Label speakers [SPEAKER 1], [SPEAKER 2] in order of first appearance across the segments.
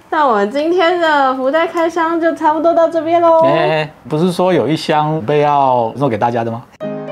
[SPEAKER 1] 那我们今天的福袋开箱就差不多到这边喽。
[SPEAKER 2] 不是说有一箱被要送给大家的吗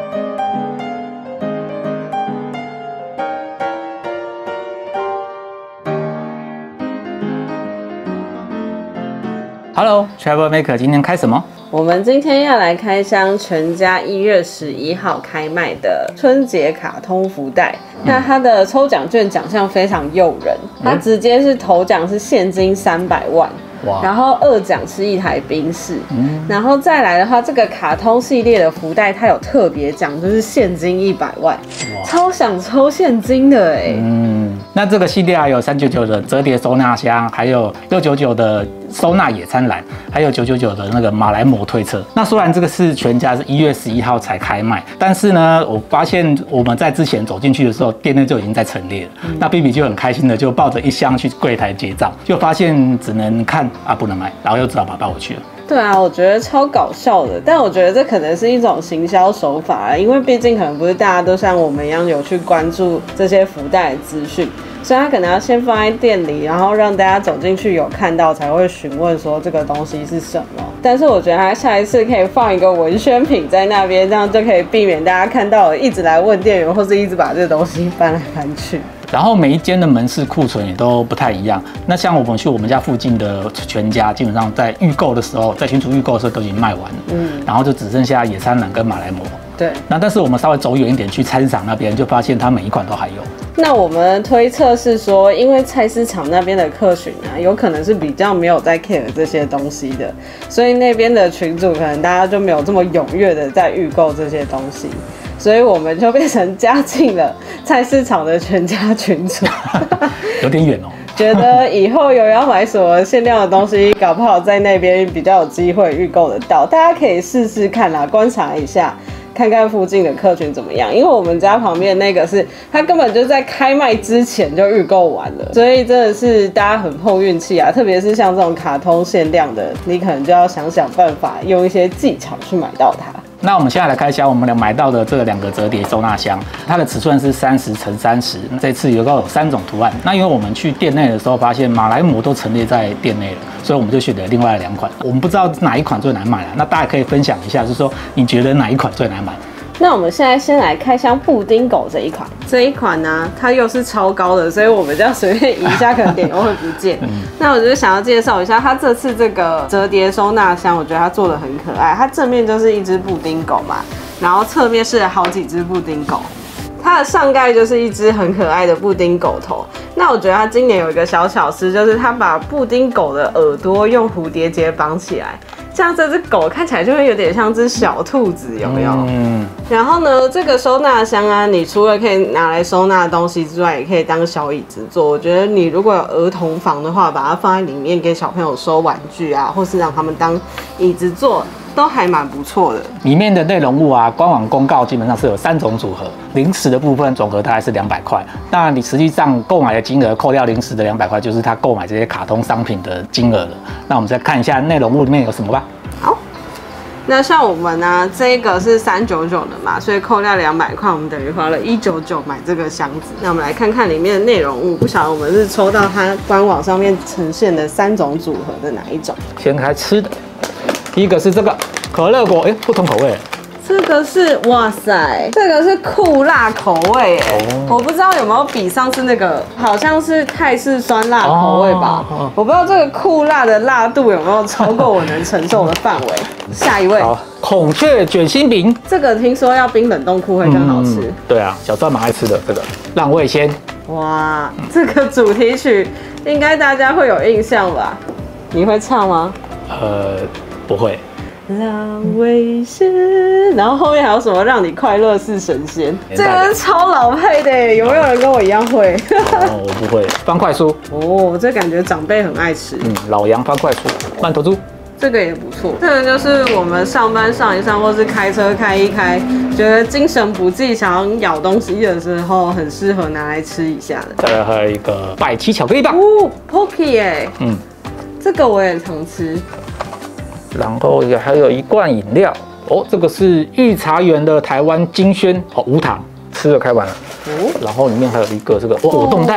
[SPEAKER 2] ？Hello Travel Maker， 今天开什么？
[SPEAKER 1] 我们今天要来开箱全家1月11号开卖的春节卡通福袋。那它的抽奖券奖项非常诱人，它直接是头奖是现金300万。然后2奖是1台宾士，然后再来的话，这个卡通系列的福袋它有特别奖，就是现金100万，超想抽现金的哎。
[SPEAKER 2] 那这个系列还有399的折叠收纳箱，还有699的收纳野餐篮，还有999的那个马来貘推车。那虽然这个是全家是1月11号才开卖，但是呢，我发现我们在之前走进去的时候，店内就已经在陈列了。那 BB 就很开心的就抱着一箱去柜台结账，就发现只能看不能买，然后又只好把它抱回去了。
[SPEAKER 1] 对啊，我觉得超搞笑的，但我觉得这可能是一种行销手法啊，因为毕竟可能不是大家都像我们一样有去关注这些福袋的资讯，所以他可能要先放在店里，然后让大家走进去有看到才会询问说这个东西是什么。但是我觉得他下一次可以放一个文宣品在那边，这样就可以避免大家看到一直来问店员，或是一直把这个东西翻来翻去。
[SPEAKER 2] 然后每一间的门市库存也都不太一样。那像我们去我们家附近的全家，基本上在预购的时候，在群组预购的时候都已经卖完了，然后就只剩下野餐篮跟马来貘。
[SPEAKER 1] 对，
[SPEAKER 2] 那但是我们稍微走远一点去菜市场那边，就发现它每一款都还有。
[SPEAKER 1] 那我们推测是说，因为菜市场那边的客群啊，有可能是比较没有在 care 这些东西的，所以那边的群组可能大家就没有这么踊跃的在预购这些东西。所以我们就变成加进了菜市场的全家群组，
[SPEAKER 2] 有点远哦。
[SPEAKER 1] 觉得以后有要买什么限量的东西，搞不好在那边比较有机会预购得到，大家可以试试看啦，观察一下。看看附近的客群怎么样，因为我们家旁边那个是它根本就在开卖之前就预购完了，所以真的是大家很碰运气啊，特别是像这种卡通限量的，你可能就要想想办法，用一些技巧去买到它。
[SPEAKER 2] 那我们现在来开箱我们买到的这2个折叠收纳箱，它的尺寸是30×30，这次有3种图案。那因为我们去店内的时候发现马来貘都陈列在店内了，所以我们就选择另外2款。我们不知道哪一款最难买啊，那大家可以分享一下，就是说你觉得哪一款最难买？
[SPEAKER 1] 那我们现在先来开箱布丁狗这一款。这一款呢，它又是超高的，所以我们这样随便移一下，可能点又会不见。那我就想要介绍一下，它这次这个折叠收纳箱，我觉得它做的很可爱。它正面就是一只布丁狗嘛，然后侧面是好几只布丁狗。它的上盖就是一只很可爱的布丁狗头。那我觉得它今年有一个小巧思，就是它把布丁狗的耳朵用蝴蝶结绑起来。这样这只狗看起来就会有点像只小兔子，有没有？然后呢，这个收纳箱啊，你除了可以拿来收纳东西之外，也可以当小椅子坐。我觉得你如果有儿童房的话，把它放在里面给小朋友收玩具啊，或是让他们当椅子坐，都还蛮不错的。
[SPEAKER 2] 里面的内容物啊，官网公告基本上是有3种组合，零食的部分总和大概是200块。那你实际上购买的金额扣掉零食的200块，就是他购买这些卡通商品的金额了。那我们再看一下内容物里面有什么吧。
[SPEAKER 1] 好，那像我们呢，这个是399的嘛，所以扣掉200块，我们等于花了199买这个箱子。那我们来看看里面的内容物，不晓得我们是抽到它官网上面呈现的3种组合的哪一种？
[SPEAKER 2] 先开吃的，第一个是这个可乐果，不同口味。
[SPEAKER 1] 这个是哇塞，这个是酷辣口味我不知道有没有比上次那个好像是泰式酸辣口味吧，我不知道这个酷辣的辣度有没有超过我能承受的范围。下一位，
[SPEAKER 2] 好，孔雀卷心饼，
[SPEAKER 1] 这个听说要冰冷冻库会更好吃。
[SPEAKER 2] 对啊，小段蛮爱吃的这个浪味仙。
[SPEAKER 1] 哇，这个主题曲应该大家会有印象吧？你会唱吗？
[SPEAKER 2] 不会。
[SPEAKER 1] 浪味仙，然后后面还有什么让你快乐是神仙？这个是超老配的，有没有人跟我一样会？
[SPEAKER 2] 我不会。方块酥，
[SPEAKER 1] 这感觉长辈很爱吃。
[SPEAKER 2] 老杨方块酥，曼头猪，
[SPEAKER 1] 这个也不错。这个就是我们上班上一上，或是开车开一开，觉得精神不济，想要咬东西的时候，很适合拿来吃一下的。
[SPEAKER 2] 再来还有一个百奇巧克力棒
[SPEAKER 1] ，Pocky 哎，这个我也常吃。
[SPEAKER 2] 然后也还有一罐饮料这个是御茶园的台湾金萱无糖，吃了开完了然后里面还有一个这个果冻袋，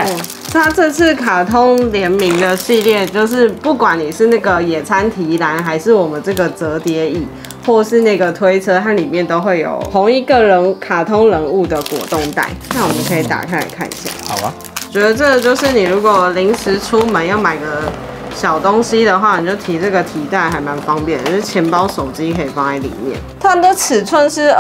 [SPEAKER 1] 它这次卡通联名的系列，就是不管你是那个野餐提篮，还是我们这个折叠椅，或是那个推车，它里面都会有同一个卡通人物的果冻袋。那我们可以打开来看一下。
[SPEAKER 2] 好啊。
[SPEAKER 1] 觉得这个就是你如果临时出门要买个小东西的话，你就提这个提袋还蛮方便的，就是钱包、手机可以放在里面。它的尺寸是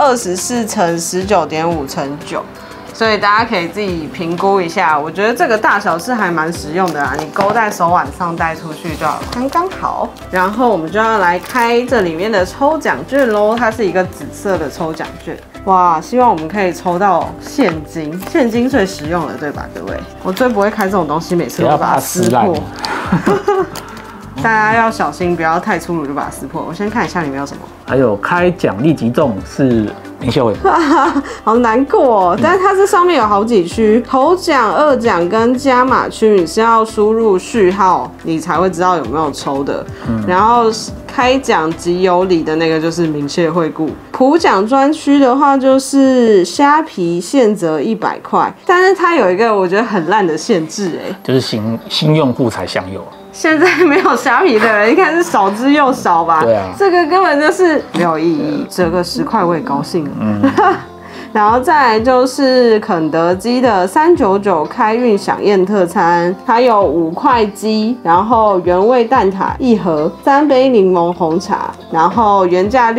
[SPEAKER 1] 24×19.5×9。所以大家可以自己评估一下，我觉得这个大小是还蛮实用的啦，你勾在手腕上带出去就刚刚好。然后我们就要来开这里面的抽奖券咯，它是一个紫色的抽奖券。哇，希望我们可以抽到现金，现金最实用了，对吧，各位？我最不会开这种东西，每次都把它撕破。大家要小心，不要太粗鲁就把它撕破。我先看一下里面有什么。
[SPEAKER 2] 还有开奖励集中是林秀伟，
[SPEAKER 1] 好难过哦。但是它这上面有好几区，头奖、二奖跟加码区，你是要输入序号，你才会知道有没有抽的。然后开奖即有礼的那个就是明谢惠顾，普奖专区的话就是虾皮现折100块，但是它有一个我觉得很烂的限制，
[SPEAKER 2] 就是新用户才享有。
[SPEAKER 1] 现在没有虾皮的人，应该是少之又少吧？
[SPEAKER 2] 对啊，
[SPEAKER 1] 这个根本就是没有意义，折个10块我也高兴了。然后再来就是肯德基的399开运享宴特餐，它有5块鸡，然后原味蛋挞1盒，3杯柠檬红茶，然后原价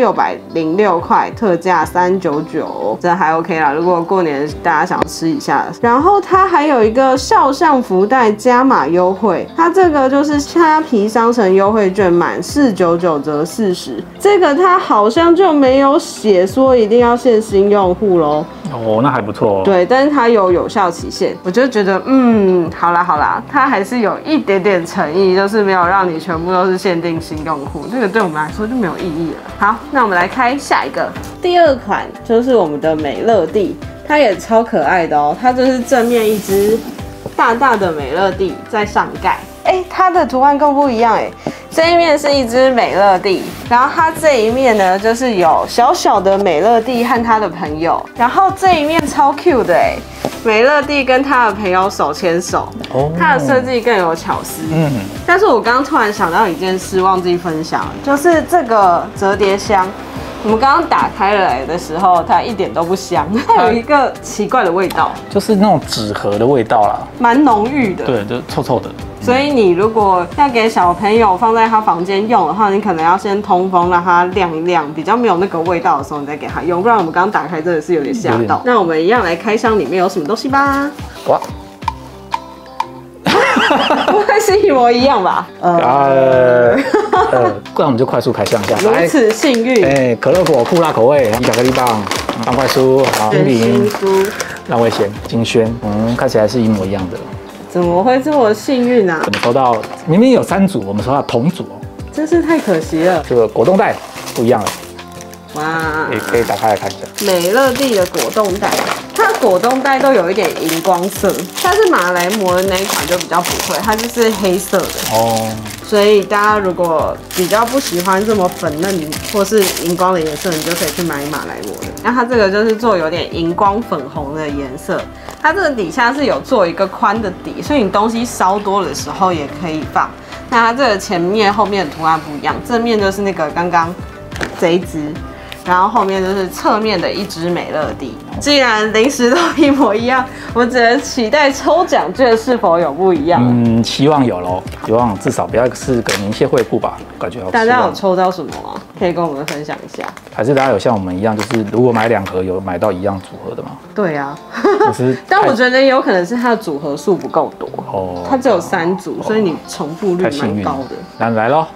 [SPEAKER 1] 606块，特价399，这还 OK 啦。如果过年大家想要吃一下，然后它还有一个肖像福袋加码优惠，它这个就是虾皮商城优惠券，满499折40，这个它好像就没有写说一定要限新用户咯。
[SPEAKER 2] 哦，那还不错哦。
[SPEAKER 1] 对，但是它有效期限，我就觉得好啦，它还是有一点点诚意，就是没有让你全部都是限定新用户，这个对我们来说就没有意义了。好，那我们来开下一个，第二款就是我们的美乐蒂，它也超可爱的哦，它就是正面一只大大的美乐蒂在上盖，它的图案更不一样这一面是一只美乐蒂，然后它这一面呢，就是有小小的美乐蒂和他的朋友，然后这一面超 cute 的美乐蒂跟他的朋友手牵手，它的设计更有巧思。但是我刚刚突然想到一件事，忘记分享了，就是这个折叠箱，我们刚刚打开来的时候，它一点都不香，它有一个奇怪的味道，
[SPEAKER 2] 就是那种纸盒的味道啦，
[SPEAKER 1] 蛮浓郁的，
[SPEAKER 2] 对，就臭臭的。
[SPEAKER 1] 所以你如果要给小朋友放在他房间用的话，你可能要先通风，让它晾一晾，比较没有那个味道的时候，你再给他用。不然我们刚刚打开真的是有点吓到。那我们一样来开箱，里面有什么东西吧？哇，不会是一模一样吧？不然
[SPEAKER 2] 我们就快速开箱一下。
[SPEAKER 1] 如此幸运，
[SPEAKER 2] 可乐果酷辣口味100克力棒，方块酥，好，冰淇浪味仙，金萱，看起来是一模一样的。
[SPEAKER 1] 怎么会这么幸运啊？
[SPEAKER 2] 我们收到明明有3组，我们收到同组哦，
[SPEAKER 1] 真是太可惜了。
[SPEAKER 2] 这个果冻袋不一样了，
[SPEAKER 1] 哇，
[SPEAKER 2] 可以打开来看一下。
[SPEAKER 1] 美乐蒂的果冻袋，它果冻袋都有一点荧光色，但是马来貘的那一款就比较不会，它就是黑色的哦。所以大家如果比较不喜欢这么粉嫩或是荧光的颜色，你就可以去买马来貘的。那它这个就是做有点荧光粉红的颜色，它这个底下是有做一个宽的底，所以你东西稍多的时候也可以放。那它这个前面后面的图案不一样，正面就是那个刚刚这一只。然后后面就是侧面的一只美乐蒂。既然零食都一模一样，我只能期待抽奖券是否有不一样。
[SPEAKER 2] 希望有咯，希望至少不要是个明谢惠顾吧，感觉好。
[SPEAKER 1] 大家有抽到什么吗？可以跟我们分享一下。
[SPEAKER 2] 还是大家有像我们一样，就是如果买2盒有买到一样组合的吗？
[SPEAKER 1] 对啊，但我觉得有可能是它的组合数不够多哦，它只有3组，所以你重复率蛮高的。
[SPEAKER 2] 那来咯，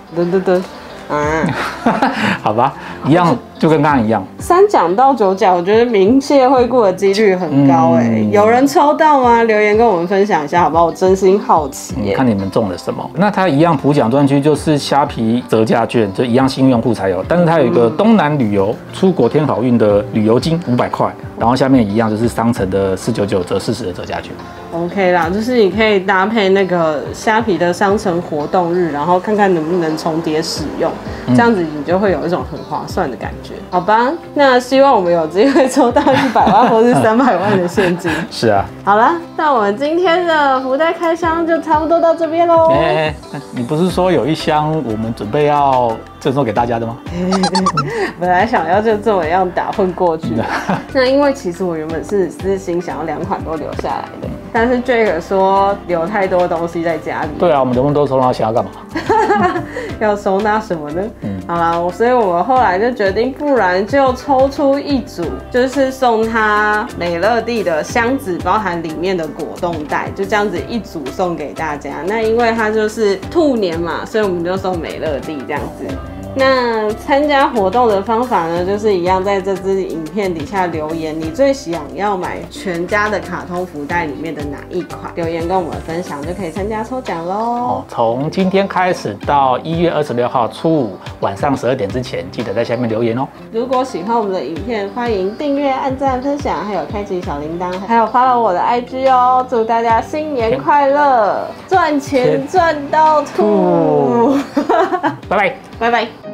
[SPEAKER 2] 好吧，一样就跟刚刚一样。
[SPEAKER 1] 3奖到9奖，我觉得明谢惠顾的几率很高有人抽到吗？留言跟我们分享一下好不好？我真心好奇
[SPEAKER 2] 看你们中了什么。那它一样普奖专区就是虾皮折价券，就一样新用户才有，但是它有一个东南旅游出国添好运的旅游金500块，然后下面一样就是商城的499折40的折价券。
[SPEAKER 1] OK 啦，就是你可以搭配那个虾皮的商城活动日，然后看看能不能重叠使用，这样子你就会有一种很划算的感觉。 好吧，那希望我们有机会抽到100万或是300万的现金。
[SPEAKER 2] 是啊。
[SPEAKER 1] 好啦，那我们今天的福袋开箱就差不多到这边喽。
[SPEAKER 2] 你不是说有一箱我们准备要赠送给大家的吗？
[SPEAKER 1] 本来想要就这么样打混过去。那因为其实我原本是私心想要2款都留下来的，但是 Jake 说留太多东西在家里。
[SPEAKER 2] 对啊，我们留那么多收纳箱要干嘛？
[SPEAKER 1] 要收纳什么呢？好啦，所以我们后来就决定，不然就抽出一组，就是送他美乐蒂的箱子，包含里面的果冻袋，就这样子一组送给大家。那因为它就是兔年嘛，所以我们就送美乐蒂这样子。那参加活动的方法呢，就是一样，在这支影片底下留言，你最想要买全家的卡通福袋里面的哪一款？留言跟我们分享，就可以参加抽奖喽。
[SPEAKER 2] 从今天开始到1月26号初五晚上12点之前，记得在下面留言哦。
[SPEAKER 1] 如果喜欢我们的影片，欢迎订阅、按赞、分享，还有开启小铃铛，还有 follow 我的 IG 哦。祝大家新年快乐，赚钱赚到吐！
[SPEAKER 2] 拜拜，
[SPEAKER 1] 拜拜。